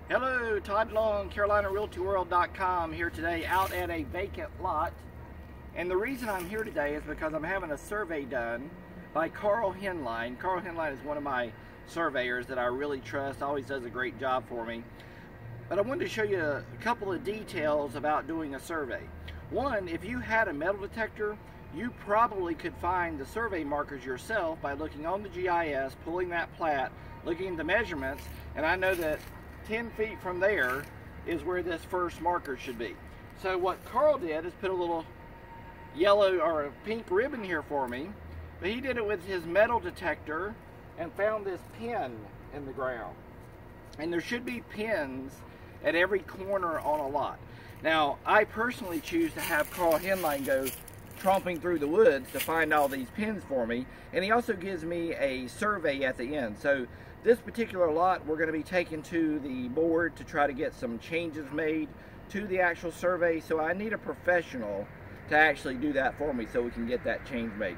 Hello, Todd Long, CarolinaRealtyWorld.com here today out at a vacant lot. And the reason I'm here today is because I'm having a survey done by Carl Henline. Carl Henline is one of my surveyors that I really trust, always does a great job for me. But I wanted to show you a couple of details about doing a survey. One, if you had a metal detector, you probably could find the survey markers yourself by looking on the GIS, pulling that plat, looking at the measurements, and I know that 10 feet from there is where this first marker should be. So what Carl did is put a little yellow or a pink ribbon here for me, but he did it with his metal detector and found this pin in the ground. And there should be pins at every corner on a lot. Now, I personally choose to have Carl Henline go tromping through the woods to find all these pins for me, and he also gives me a survey at the end. So this particular lot we're going to be taking to the board to try to get some changes made to the actual survey, so I need a professional to actually do that for me so we can get that change made.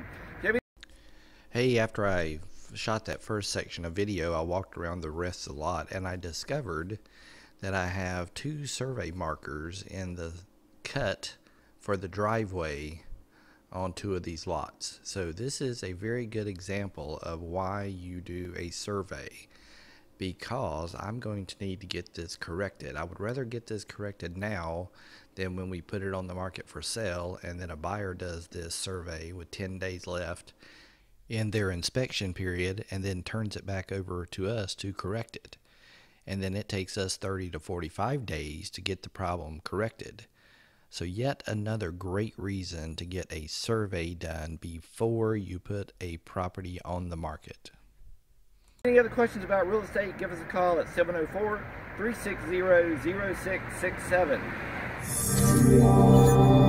Hey, after I shot that first section of video, I walked around the rest of the lot and I discovered that I have two survey markers in the cut for the driveway on two of these lots. So this is a very good example of why you do a survey, because I'm going to need to get this corrected. I would rather get this corrected now than when we put it on the market for sale and then a buyer does this survey with 10 days left in their inspection period and then turns it back over to us to correct it. And then it takes us 30 to 45 days to get the problem corrected. So yet another great reason to get a survey done before you put a property on the market. Any other questions about real estate, give us a call at 704-360-0667.